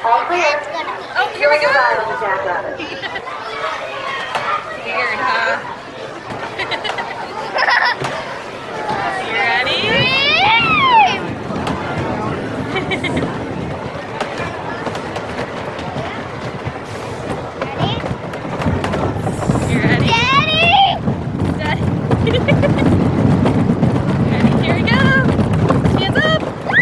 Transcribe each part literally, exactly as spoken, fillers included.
All clear. Oh, here we go. Ride on the Jackrabbit. Weird, huh? You ready? You ready? Daddy! Daddy. Ready? Here we go. Hands up.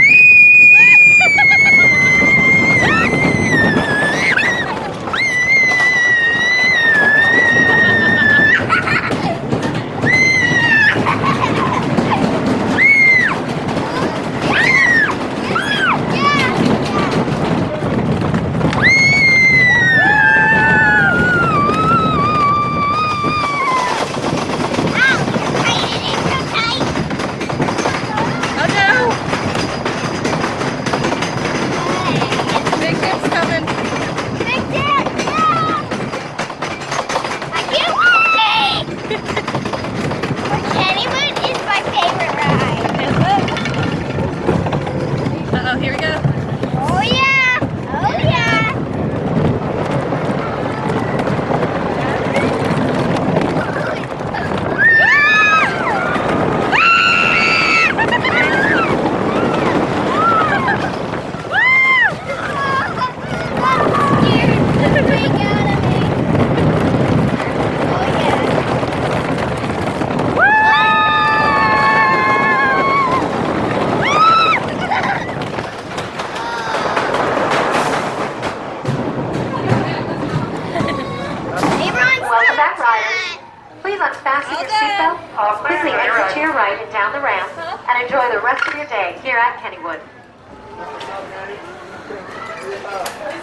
Uh-oh, here we go. Oh yeah! Oh yeah! Welcome back, riders. Please unfasten your seatbelt, quickly exit to your right and down the ramp, and enjoy the rest of your day here at Kennywood.